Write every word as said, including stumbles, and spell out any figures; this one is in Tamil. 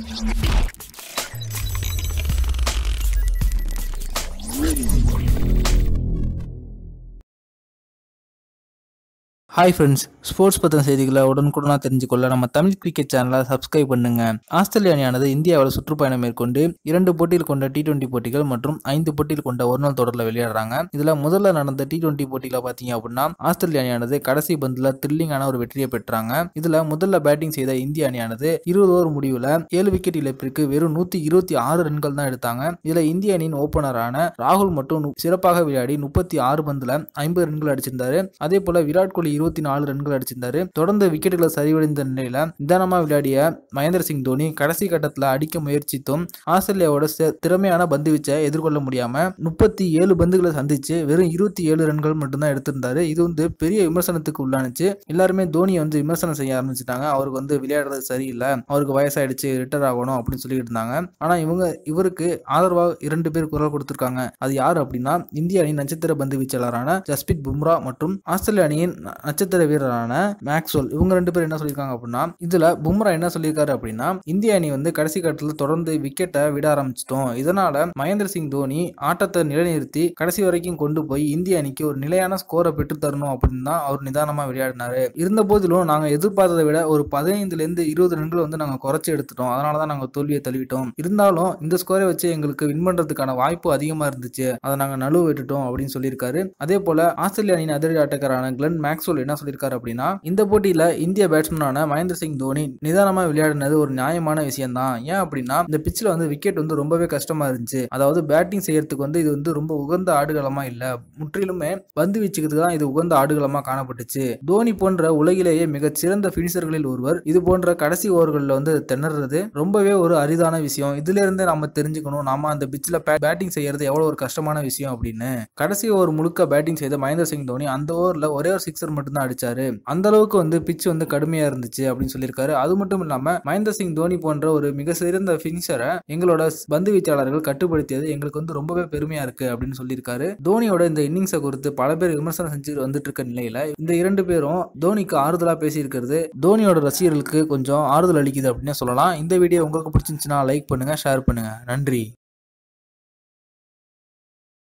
ஹாய் ஃப்ரெண்ட்ஸ், ஸ்போர்ட்ஸ் பற்றின செய்திகளை உடனுக்குடனாக தெரிஞ்சுக்கொள்ள நம்ம தமிழ் கிரிக்கெட் சேனலை சப்ஸ்கிரைப் பண்ணுங்க. ஆஸ்திரேலிய அணியானது இந்தியாவில் சுற்றுப்பயணம் மேற்கொண்டு இரண்டு போட்டியில் கொண்ட டி டுவெண்டி போட்டிகள் மற்றும் ஐந்து போட்டியில் கொண்ட ஒரு நாள் தொடரில் விளையாடுறாங்க. இதுல முதல்ல நடந்த டி டுவெண்டி போட்டியில பாத்தீங்க அப்படின்னா ஆஸ்திரேலிய அணியானது கடைசி பந்துல த்ரில்லிங்கான ஒரு வெற்றியை பெற்றாங்க. இதுல முதல்ல பேட்டிங் செய்த இந்திய அணியானது இருபது ஓவர் முடிவுல ஏழு விக்கெட் இழப்பிற்கு வெறும் நூத்தி இருபத்தி ஆறு ரன்கள் தான் எடுத்தாங்க. இதுல இந்திய அணியின் ஓபனரான ராகுல் மட்டும் சிறப்பாக விளையாடி முப்பத்தி ஆறு பந்துல ஐம்பது ரன்கள் அடிச்சிருந்தாரு. அதே போல விராட் கோலி இருபத்தி நாலு ரன்கள் அடிச்சிருந்தாரு. தொடர்ந்து விக்கெட்டுகளை சரிவடைந்த நிலையில நிதானமா விளையாடிய மகேந்திர சிங் தோனி கடைசி கட்டத்தில் அடிக்க முயற்சித்தும் ஆஸ்திரேலியாவோட திறமையான பந்து வீச்சை எதிர்கொள்ள முடியாம முப்பத்தி ஏழு பந்துகளை சந்திச்சு வெறும் இருபத்தி ஏழு ரன்கள் மட்டும்தான் எடுத்திருந்தாரு. இது வந்து பெரிய விமர்சனத்துக்கு உள்ளானுச்சு. எல்லாருமே தோனியை வந்து விமர்சனம் செய்ய ஆரம்பிச்சுட்டாங்க. அவருக்கு வந்து விளையாடுறது சரியில்லை, அவருக்கு வயசாயிடுச்சு, ரிட்டர் ஆகணும் அப்படின்னு சொல்லிட்டு இருந்தாங்க. ஆனா இவங்க இவருக்கு ஆதரவாக இரண்டு பேர் குரல் கொடுத்திருக்காங்க. அது யாரு அப்படின்னா இந்திய அணி நட்சத்திர பந்து வீச்சாளரான ஜஸ்பிரித் பும்ரா மற்றும் ஆஸ்திரேலிய அணியின் நட்சத்திர வீரரான மேக்ஸ்வெல். இவங்க ரெண்டு பேரும் என்ன சொல்லியிருக்காங்க அப்படின்னா, இதுல பும்ரா என்ன சொல்லியிருக்காரு அப்படின்னா, இந்திய அணி வந்து கடைசி கட்டத்தில் தொடர்ந்து விக்கெட்டை விட ஆரம்பிச்சிட்டோம். இதனால மகேந்திர சிங் தோனி ஆட்டத்தை நிலைநிறுத்தி கடைசி வரைக்கும் கொண்டு போய் இந்திய அணிக்கு ஒரு நிலையான ஸ்கோரை பெற்று தரணும் அப்படின்னு தான் அவர் நிதானமா விளையாடினாரு. இருந்த போதிலும் நாங்க எதிர்பார்த்ததை விட ஒரு பதினைந்துல இருந்து இருபது ரன்கள் வந்து நாங்க குறைச்சி எடுத்துட்டோம். அதனாலதான் நாங்க தோல்வியை தழுவிட்டோம். இருந்தாலும் இந்த ஸ்கோரை வச்சு எங்களுக்கு வின் பண்றதுக்கான வாய்ப்பு அதிகமா இருந்துச்சு, அதை நாங்க நழுவ விட்டுட்டோம் அப்படின்னு சொல்லியிருக்காரு. அதே போல ஆஸ்திரேலிய அணியின் அதிரடி ஆட்டக்காரரான கிளென் மேக்ஸ்வெல் என்ன சொல்லியிருக்காரு அப்படின்னா, இந்த போட்டியில இந்திய பேட்ஸ்மேனான மகேந்திர சிங் தோனி நிதானமா விளையாடினது ஒரு நியாயமான விஷயம் தான். ஏன் அப்படின்னா இந்த பிச்சில் வந்து விக்கெட் வந்து ரொம்பவே கஷ்டமா இருந்துச்சு. அதாவது பேட்டிங் செய்யறதுக்கு வந்து இது வந்து ரொம்ப உகந்த ஆடுகளமா இல்ல, முற்றிலுமே பந்து வீச்சுக்கிறதுக்கு தான் இது உகந்த ஆடுகளமா காணப்பட்டுச்சு. தோனி போன்ற உலகிலேயே மிகச் சிறந்த பினிஷர்களில் ஒருவர் இது போன்ற கடைசி ஓவர்களில் வந்து திணறது ரொம்பவே ஒரு அரிதான விஷயம். இதுல இருந்து நம்ம தெரிஞ்சுக்கணும், நாம அந்த பிச்சில் பேட்டிங் செய்யறது எவ்வளவு ஒரு கஷ்டமான விஷயம் அப்படின்னு. கடைசி ஓவர் முழுக்க பேட்டிங் செய்த மகேந்திர சிங் தோனி அந்த ஓவர்ல ஒரே ஒரு சிக்ஸர் மட்டும் தான் அடிச்சாரு. அந்த அளவுக்கு வந்து பிட்ச் வந்து கடுமையா இருந்துச்சு அப்படின்னு சொல்லியிருக்காரு. அது மட்டும் இல்லாம மகேந்திர சிங் தோனி போன்ற ஒரு மிக சிறந்த பினிஷரை எங்களோட பந்து வீச்சாளர்கள் கட்டுப்படுத்தியது எங்களுக்கு வந்து ரொம்பவே பெருமையா இருக்கு அப்படின்னு சொல்லியிருக்காரு. தோனியோட இந்த இன்னிங்ஸை குறித்து பல பேர் விமர்சனம் செஞ்சு வந்துட்டு இருக்க நிலையில இந்த இரண்டு பேரும் தோனிக்கு ஆறுதலா பேசி இருக்கிறது தோனியோட ரசிகர்களுக்கு கொஞ்சம் ஆறுதல் அளிக்குது அப்படின்னு சொல்லலாம். இந்த வீடியோ உங்களுக்கு பிடிச்சிருந்துச்சுன்னா லைக் பண்ணுங்க, ஷேர் பண்ணுங்க. நன்றி.